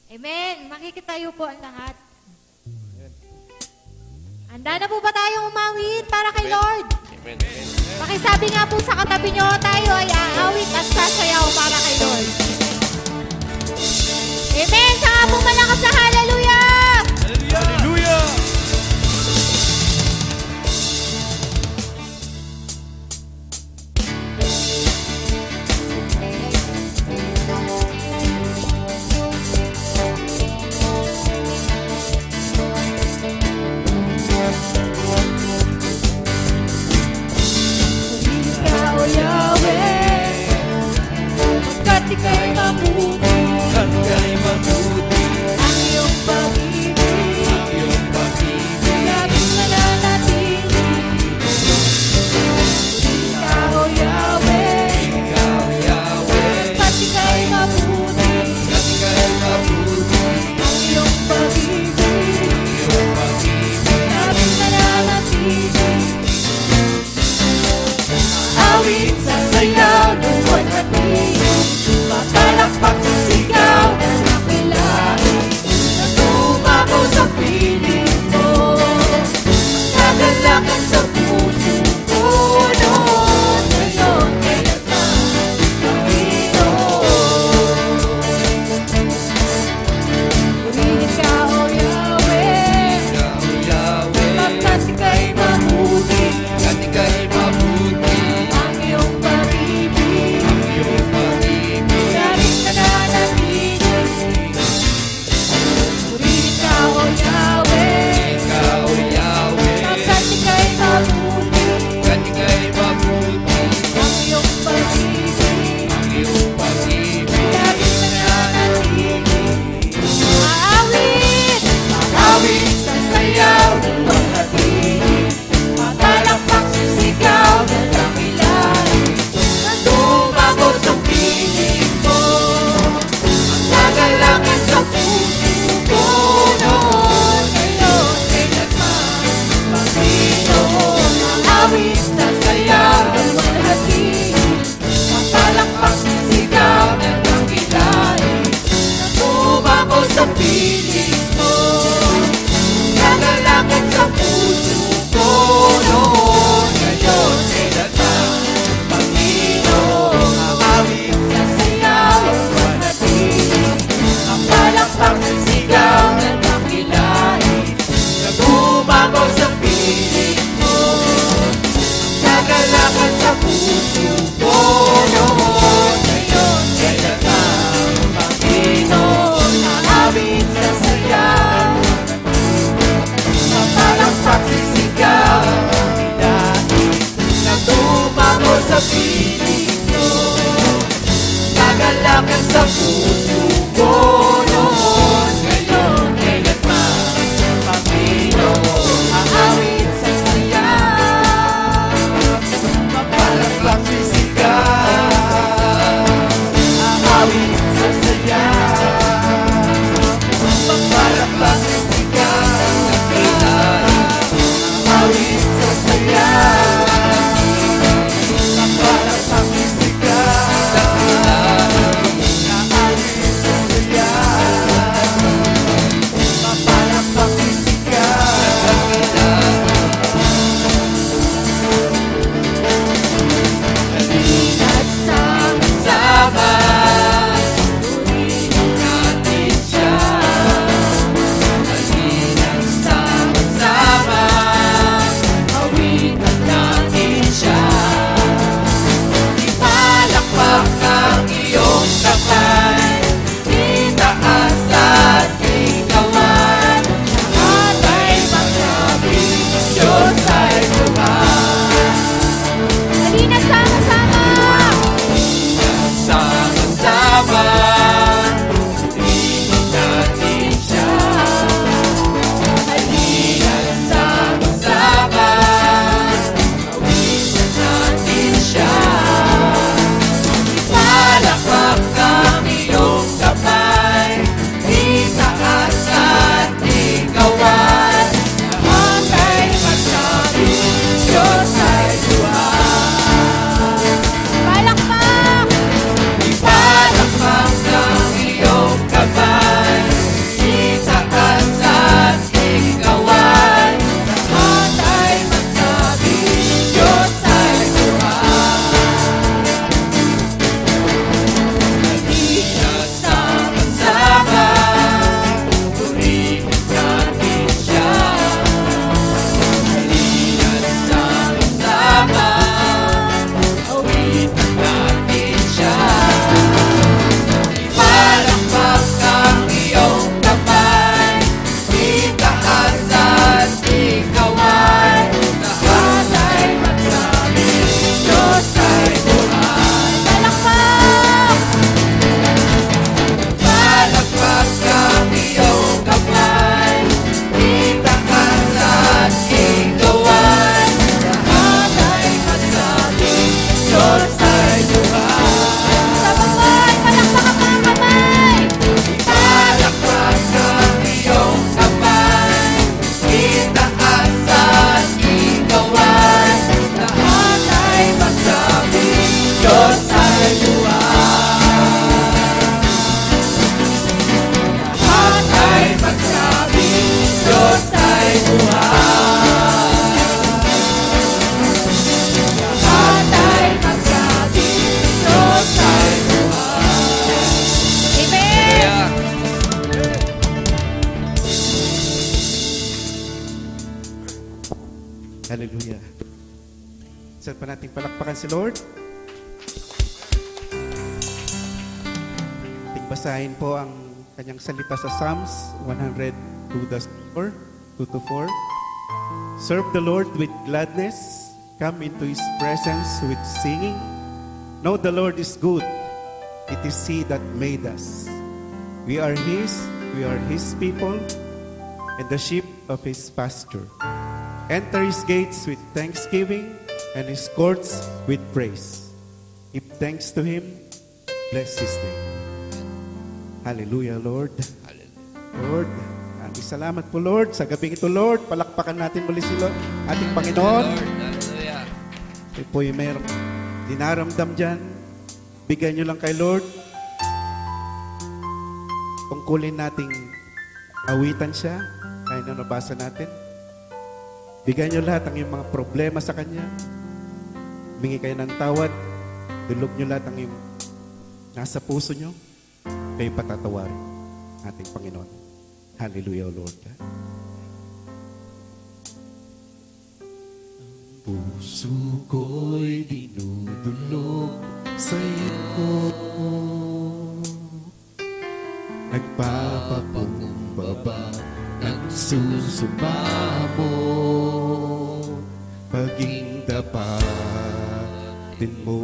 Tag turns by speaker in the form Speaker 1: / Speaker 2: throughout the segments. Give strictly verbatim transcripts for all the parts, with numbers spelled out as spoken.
Speaker 1: Amen. Makikitayo po ang lahat. Handa na po ba tayong umawit para kay Lord?
Speaker 2: Amen.
Speaker 1: Pakisabi nga po sa katabi nyo, tayo ay aawit at sasayaw para kay Lord. Amen. Saka po malakas na hallelujah!
Speaker 2: Hallelujah!
Speaker 1: Ika'y mabuti,
Speaker 2: Ika'y mabuti,
Speaker 1: ang iyong pag-ibig,
Speaker 2: ang iyong pag-ibig,
Speaker 1: labing nananatili. Ikaw, O Yahweh,
Speaker 2: Ikaw, Yahweh,
Speaker 1: at ika'y mabuti,
Speaker 2: at Ika'y mabuti,
Speaker 1: ang iyong pag-ibig,
Speaker 2: ang iyong pag-ibig,
Speaker 1: labing nananatili. Awit sa sayaw ng walhati, matalakpak sa sigaw na nakilain, natumabaw sa piling mo, nagalakan sa puso ko noon, ngayon kaya't na, Panginoon. Purihin ka, O Yahweh,
Speaker 2: Ikaw, Yahweh,
Speaker 1: pagkat ika'y mabuti,
Speaker 2: at Ika'y mabuti,
Speaker 1: ang iyong pag-ibig,
Speaker 2: ang iyong pag-ibig,
Speaker 1: labing nananatili. Purihin ka, O Yahweh,
Speaker 2: Ikaw, Yahweh,
Speaker 1: pagkat ika'y mabuti,
Speaker 2: at Ika'y mabuti,
Speaker 1: ang iyong pag-ibig,
Speaker 2: ang iyong pag-ibig,
Speaker 1: labing nananatili. Aawit, aawit sa sayaw ng pagkatingin, matalakpak sa sigaw ng dakilain, natumabaw sa piling mo, ang nagalakan sa puso ko noon, ngayon kaya't Panginoon. Aawit sa sayaw ng walhatiin, matalakpak sa sigaw ng dakilain, natumabaw sa piling mo, nagalakan sa puso ko noon, ngayon kaya't Panginoon. Aawit sa sayaw ng walhatiin, matalakpak sa sigaw ng dakilain, natumabaw sa piling mo, nagalakan sa puso ko noon, ngayon kaya't Panginoon. Aawit sa sayaw, matalakpak sa sigaw ng dakilain, natumabaw sa piling mo, nagalakan sa puso ko noon, ngayon kaya't Panginoon. Aawit sa sayaw,
Speaker 2: palakpak sisigaw,
Speaker 1: aawit sa sayaw,
Speaker 2: palakpak sisigaw,
Speaker 1: aawit sa sayaw, palakpak
Speaker 2: sisigaw,
Speaker 1: aawit
Speaker 3: Hallelujah. Saan pa natin palakpakan si Lord? Ating basahin po ang kanyang salita sa Psalms one hundred two to four. Serve the Lord with gladness. Come into His presence with singing. Know the Lord is good. It is He that made us. We are His, we are His people, and the sheep of His pasture. Enter His gates with thanksgiving, and His courts with praise. Give thanks to Him, bless His name. Hallelujah, Lord. Lord, maraming salamat po, Lord. Sa gabing ito, Lord, palakpakan natin muli si Lord, ating Panginoon. Ito po yung mayroong dinaramdam dyan. Bigyan nyo lang kay Lord. Tungkulin nating awitan siya, kaya na nabasa natin. Bigyan nyo lahat ang iyong mga problema sa Kanya. Humingi kayo ng tawad. Dulog nyo lahat ang iyong nasa puso nyo. Kayo patatawarin ating Panginoon. Hallelujah, Lord.
Speaker 2: Puso ko'y dinudulog sa'yo, nagpapakumbaba, nagsusumamo, paging tapatin mo.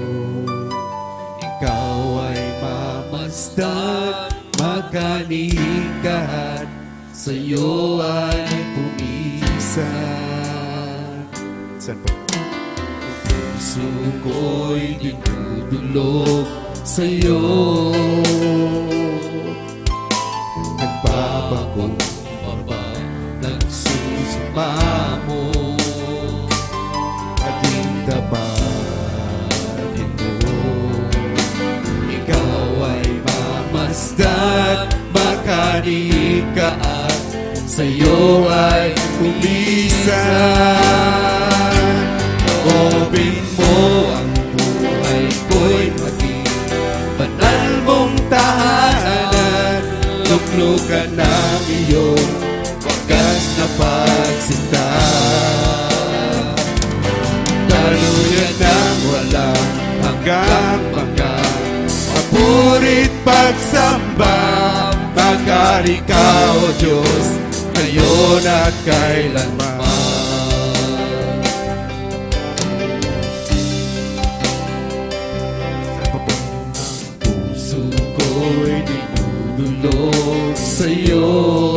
Speaker 2: Ikaw ay mamasdan, magkanikat, sa'yo ay pumisan.
Speaker 3: Saan po?
Speaker 2: Puso ko'y dinudulog sa'yo, nagpapakumbaba, nagsusumamo, paging tapatin mo. Ikaw ay mamasdan, makanikaan, sa'yo ay pumisan. Loobin mo ang buhay ko'y maging banal mong tahanan. Luklukan ng iyong wagas na pagsinta. Daluyan ng walang hanggang hanggang, papurit pagsamba, magari ka, O Diyos, ngayon at kailanman. Puso ko'y dinudulog sa'yo,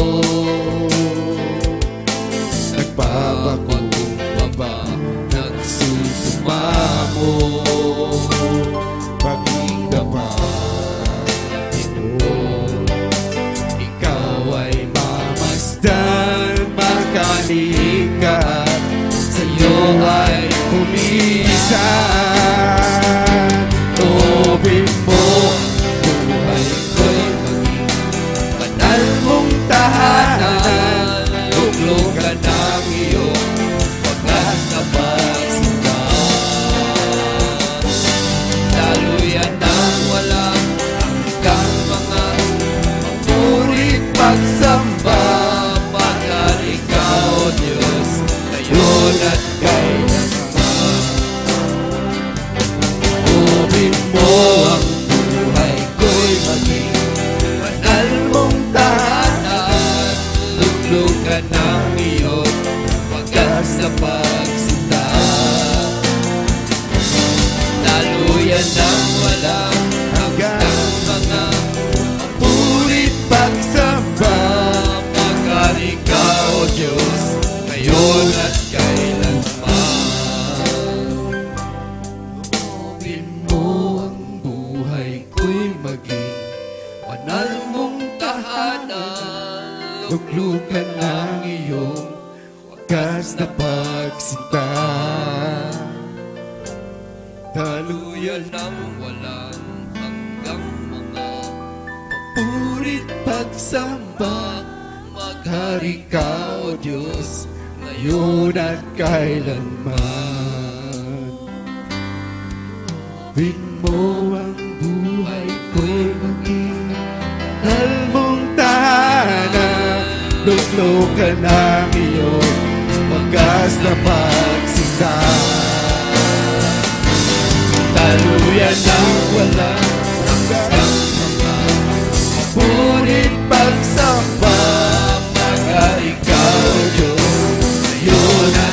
Speaker 2: nagpapakumbaba, nagsusumamo, paging dapatin mo. Ikaw ay mamasdan, makanikat, sa'yo ay pumisan. Loobin mo ang buhay ko'y maging banal mong tahanan. Luklukan ng iyong wagas na pagsinta. Daluyan ng walang hanggang mga papurit pagsamba, magari ka, O Diyos, ngayon at kailanman. Loobin mo ang buhay ko'y maging banal mong tahanan. Luklukan ng iyong wagas na pagsinta. Daluyan ng walang hanggang mga papurit pagsamba, magari ka, O Diyos, ngayon at kailanman. Loobin mo ang buhay ko'y maging banal mong tahanan. Luklukan ng iyong wagas na pagsinta. Daluyan ng walang hanggang mga papurit pagsamba, maghari ka, O Diyos, ngayon at kailanman. Loobin mo ang buhay ko'y maging banal mong tahanan. Luklukan ng iyong wagas na pagsinta. Daluyan ng walang hanggang ngunit pagsamba mga ikaw, Diyos, ngayon at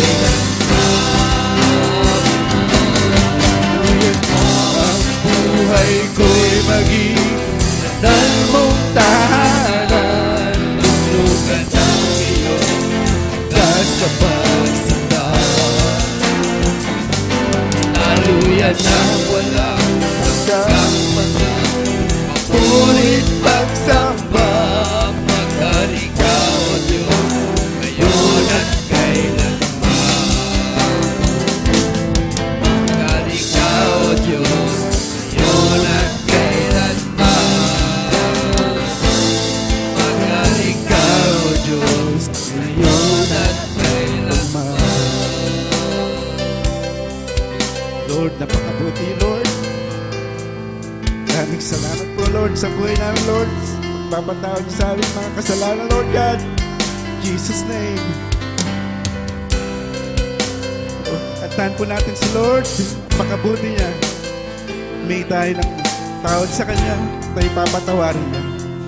Speaker 2: kailanman. Ang buhay ko'y maging ng mong tahanan, tulugan ng iyong das kapagsindahan. Daluyan ng walang hanggang mga ngunit pagsamba maghari ka, O Diyos, ngayon at kailanman. Maghari ka, O Diyos, ngayon at kailanman. Maghari ka, O Diyos, ngayon at kailanman.
Speaker 3: Lord, napakabuti, Lord. Maraming salamat po, Lord, sa buhay namin, Lord. Magpapatawad niyo sa aming mga kasalanan, Lord God. In Jesus' name. Antahan po natin si Lord. Napakabuti niya. May tayo ng tawad sa Kanya. Tayo papatawarin niya.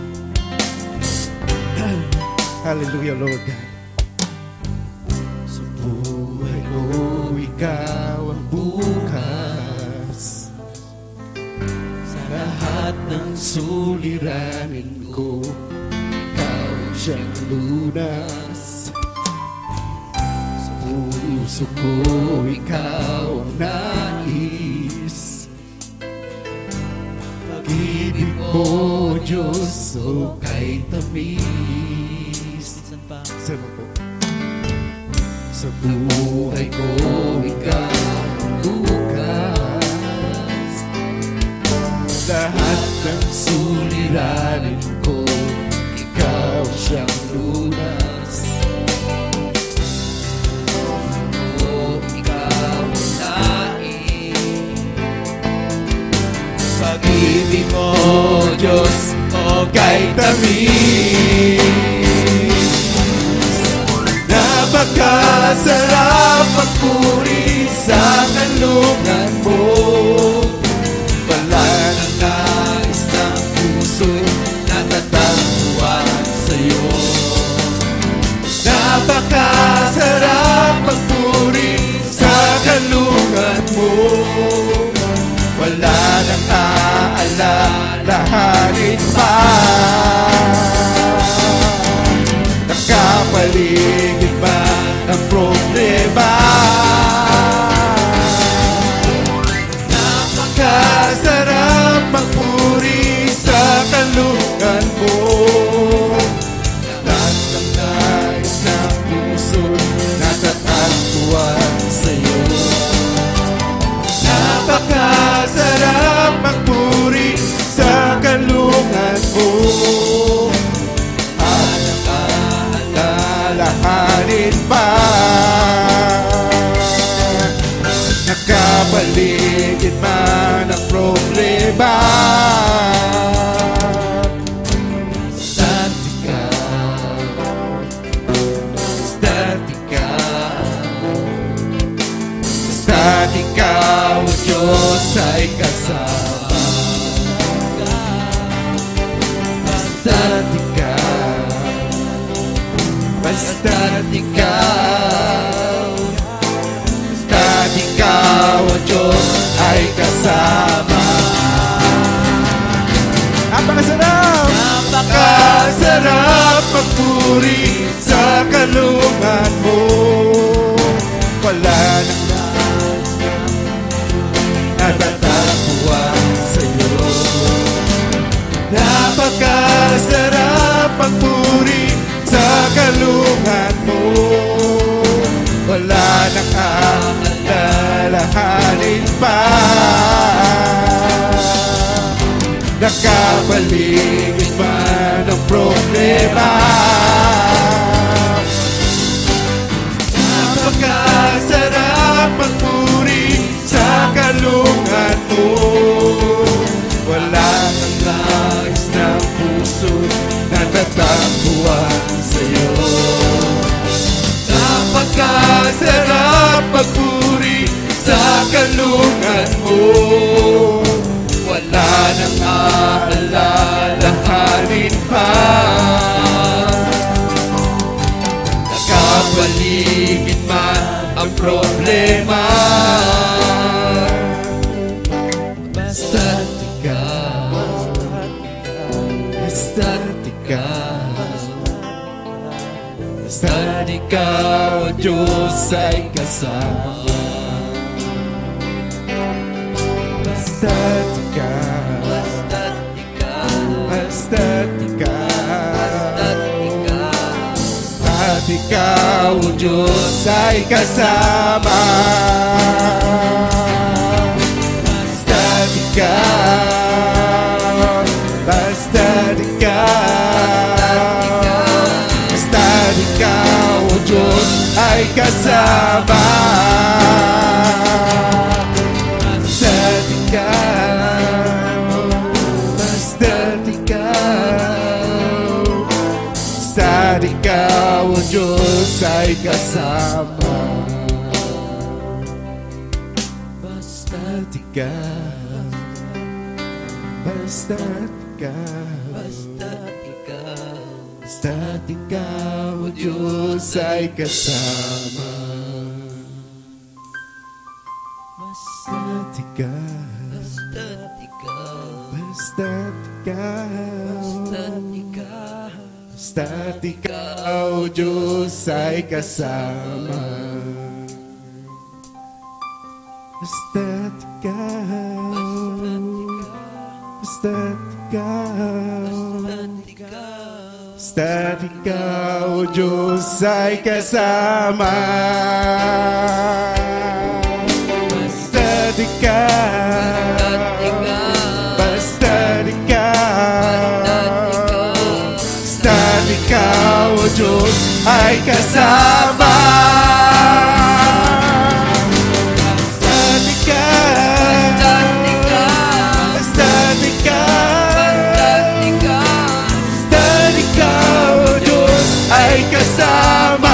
Speaker 3: Hallelujah, Lord God. Sa buhay ko, ikaw ang bukas. Lahat ng suliranin ko, ikaw siyang lunas. Sa puso ko, ikaw ang nais. Pag-ibig mo, Diyos, o kay tamis. Saan po? Sa buhay ko, ikaw ang bukas. Lahat ng suliranin ko, ikaw siyang lunas.
Speaker 2: O ikaw ang nais. Pag-ibig mo, Diyos, o kay tamis.
Speaker 3: Napakasarap magpuri sa kanlungan mo.
Speaker 2: Wala nang nais ng puso'y natatagpuan sa'yo.
Speaker 3: Napakasarap magpuri sa kanlungan mo. Wala nang aalalahanin pa. Nakapaligid ba ang problema? Napakasarap magpuri sa kanlungan mo. Lahat ng nais ng puso natatagpuan sa'yo. Napakasarap magpuri sa kanlungan mo. Alalahanin pa. Nakapaligid man ang problema.
Speaker 2: Basta't ikaw, basta't ikaw,
Speaker 3: Basta't ikaw, o Diyos, ay kasama. Basta't ikaw, basta't ikaw, basta't ikaw, o Diyos, ay kasama. Napakasarap! Napakasarap magpuri sa kalungan mo. Wala nang natatagpuan sa'yo. Napakasarap magpuri sa kalungan mo. Wala nang aalalahanin pa. Nakapaligid man ang problema. Napakasarap magpuri sa kalungan mo. Wala nang nais ng puso natatagpuan sa'yo. Napakasarap magpuri
Speaker 2: karunungan mo. Wala nang aalalahanin pa. Nakapaligid man ang problema. Basta't ikaw, basta't ikaw, basta't ikaw, ang Diyos ay kasama.
Speaker 3: Basta't ikaw,
Speaker 2: Basta't ikaw,
Speaker 3: basta't ikaw,
Speaker 2: basta't ikaw,
Speaker 3: at ikaw, Diyos ay kasama. Basta't ikaw, basta't ikaw, basta't ikaw, Diyos ay kasama. Basta't ikaw, basta't ikaw, basta't ikaw, ang Diyos ay kasama. Basta't ikaw, basta't ikaw,
Speaker 2: basta't ikaw,
Speaker 3: basta't ikaw, ang Diyos ay kasama. Basta't ikaw,
Speaker 2: basta't ikaw,
Speaker 3: basta't ikaw,
Speaker 2: basta't ikaw,
Speaker 3: basta't ikaw, Diyos ay kasama. Basta't ikaw, basta't ikaw, basta't ikaw, Diyos ay kasama. Basta't ikaw, basta't ikaw, basta't ikaw, Diyos ay kasama. Basta't ikaw, basta't ikaw, basta't ikaw, Diyos ay kasama.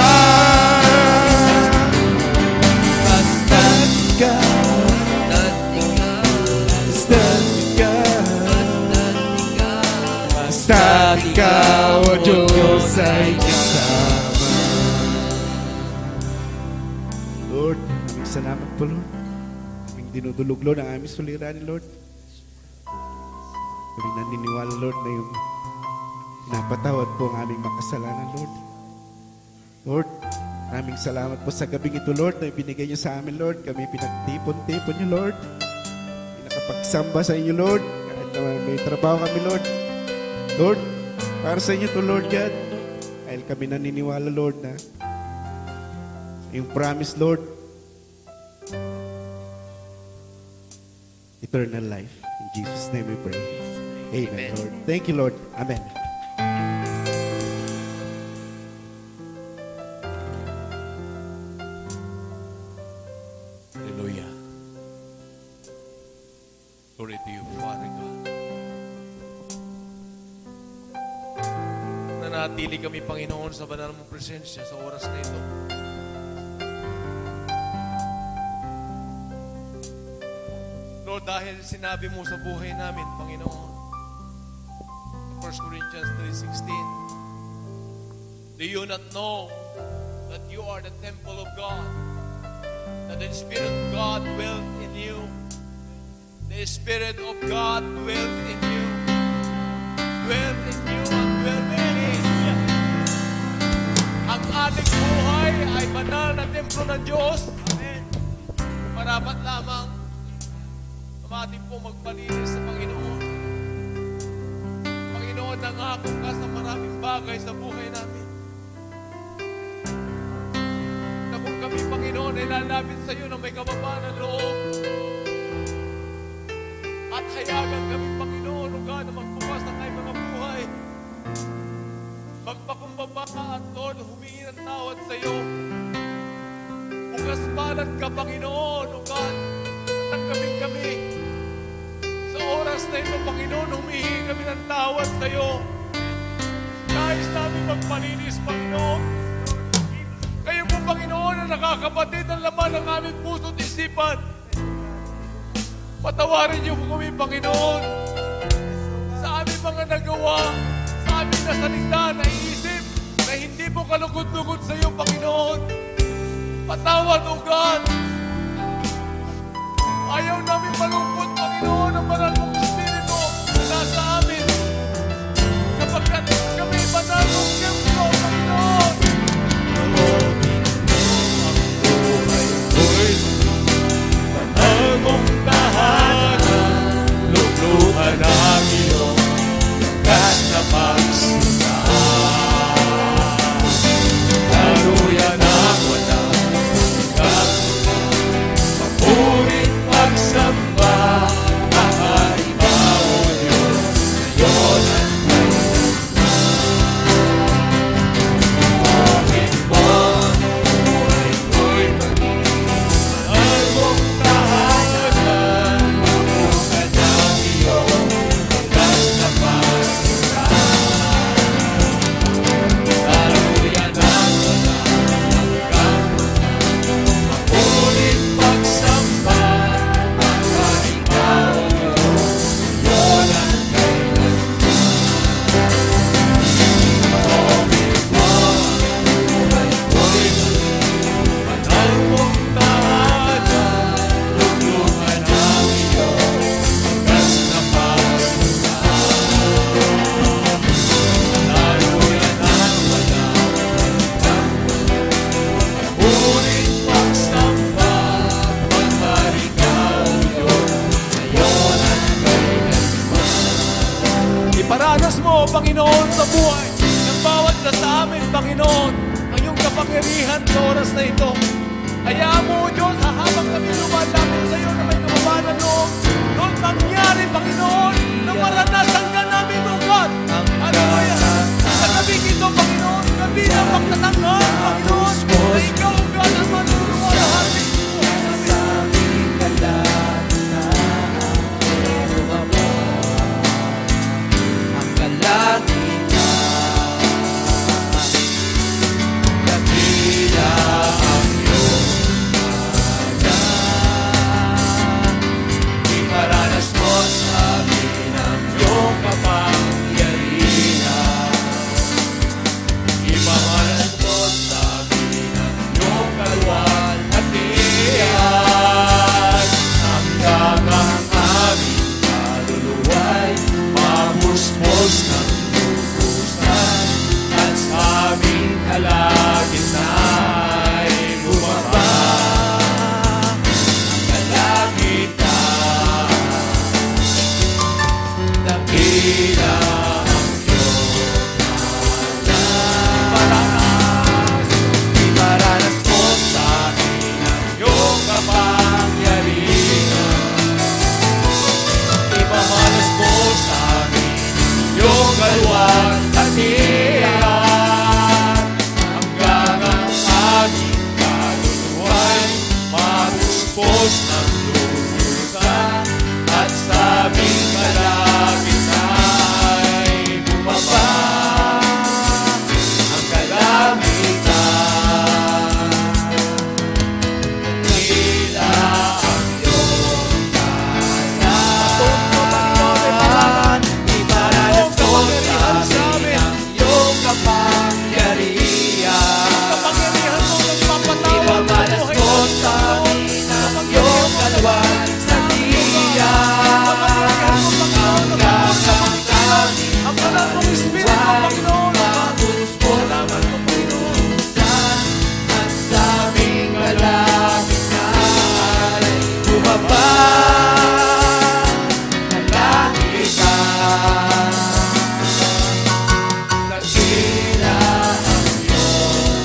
Speaker 3: Basta't ikaw, basta't ikaw, basta't ikaw, Diyos ay kasama. Lord, maraming salamat po, Lord. Aming dinudulog, Lord, ang aming suliranin, Lord. Kami naniniwala, Lord, na yung napatawad po ang aming makasalanan, Lord. Lord, maraming salamat po sa gabing ito, Lord, na ibinigay niyo sa amin, Lord. Kami pinagtipon-tipon niyo, Lord. Pinakapagsamba sa inyo, Lord. Kahit naman may trabaho kami, Lord. Lord, para sa inyo to, Lord God. Dahil kami naniniwala, Lord, na yung promise, Lord, eternal life. In Jesus' name we pray. Amen, Amen. Lord. Thank you, Lord. Amen.
Speaker 4: Hallelujah. Glory to you, Father God. Nanatili kami, Panginoon, sa banal mong presensya sa oras na ito. Lord, dahil sinabi mo sa buhay namin, Panginoon, First Corinthians three sixteen, do you not know that you are the temple of God, that the Spirit of God dwells in you? The Spirit of God dwells in you. Dwells in you and dwells in me. Ang ating buhay ay banal na templo ng Diyos. Amen. Marapat lamang ang ating po magpalinis sa Panginoon. Panginoon, nangako ka sa maraming bagay sa buhay namin. Na kung kami, Panginoon, ay lalapit sa iyo na may kababaan ng loob. At hayagan kami, Panginoon, o God, na magbukas ng aming mga buhay. Magpakumbaba ka at Lord, humingi ng tawad sa iyo. Bukas palad ka, Panginoon, o God, tanggapin kami. Sa oras na ito, Panginoon, humihingi kami ng tawad sa iyo. Nais namin magpalinis, Panginoon. Kayo po, Panginoon, na nakakapatid ang laman ng aming puso at isipan. Patawarin niyo po kami, Panginoon. Sa aming mga nagawa, sa aming nasalita, naiisip, na hindi po kalugod-lugod sa iyo, Panginoon. Patawad, O God. Ayaw namin malungkot, Panginoon, ang banal mong Espiritu na nasa amin. Sapagkat kami banalong templo, Panginoon. Ang tahanan, lukluhan ang iyong gas na pagsita. Daruyan ang walang hanggang, papurit pagsamba, kaharibaw o Diyos, ngayon at kailanman. Panginoon, buhay ko'y maging almong tahanan, lukluhan ang iyong gas na pagsita. Daruyan ang walang hanggang, papurit pagsamba, kaharibaw o Diyos, ngayon at kailanman. Iparanas mo, Panginoon, sa buhay ng bawat na sa amin, Panginoon, ang iyong kapangyarihan sa oras na ito. Hayaan mo, Diyos, habang kami lumalapit sa iyo na may kababaan ng loob, doon mangyari, Panginoon, na maranasan ka namin, O God. Hallelujah. Sa gabing ito, Panginoon, gabi na pagtatanggap, Panginoon, na ikaw, O God, ang manunungan na hating buhay namin. Iparanas mo sa amin ang iyong kapangyarihan. Ipamalas mo sa amin ang iyong kaluwalhatian. Hanggang ang aming kaluluwa'y mamuspos ng lubusan, at sa aming kalagitna'y bumaba ang kalangitan. Dakila ang iyong ngalan. Iparanas mo sa amin ang iyong kapangyarihan. Ipamalas mo sa amin iyong kaluwalhatian. Hanggang ang aming kaluluwa'y mapuspos ng lubusan, at sa aming kalagitna'y bumaba ang kalangitan. Dakila ang iyong ngalan. Iparanas mo sa amin ang iyong kapangyarihan. Ipamalas mo sa amin ang iyong kaluwalhatian. Hanggang ang aming kaluluwa'y mapuspos ng lubusan, at sa aming kalagitna'y bumaba ang kalangitan. Dakila ang iyong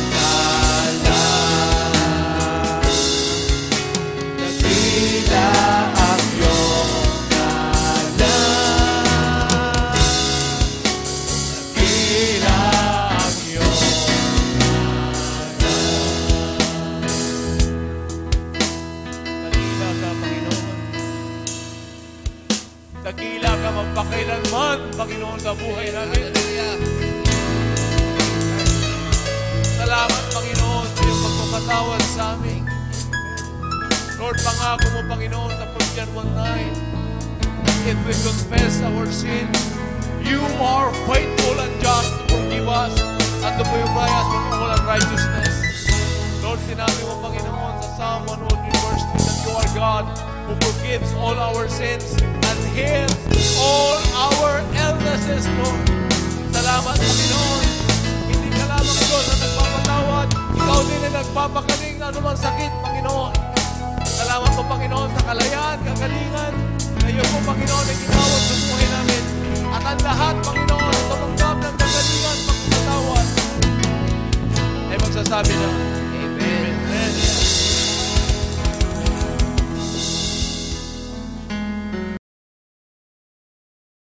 Speaker 4: ngalan. Dakila ang iyong ngalan. Dakila ang iyong ngalan. Dakila ka, Panginoon. Dakila ka magpakailanman, Panginoon, sa buhay namin. Salamat, Panginoon, sa iyong pagpapatawad sa amin. Lord, pangako mo, Panginoon, sa Corinthians one nine, if we confess our sins, you are faithful and just to forgive us and to purify us from all unrighteousness. Lord, sinabi mo, Panginoon, sa Psalm one oh three verse three, that you are God who forgives all our sins and heals all our illnesses, Lord. Salamat, Panginoon. Hindi ka lamang Diyos na nagpapatawad. Ikaw din ay nagpapagaling na anumang sakit, Panginoon. Salamat po, Panginoon, sa kalayaan, kagalingan. Ngayon po, Panginoon, ay ginawad sa buhay namin. At ang lahat, Panginoon, tumanggap ng kagalingan, pagpapatawad, ay magsasabi na,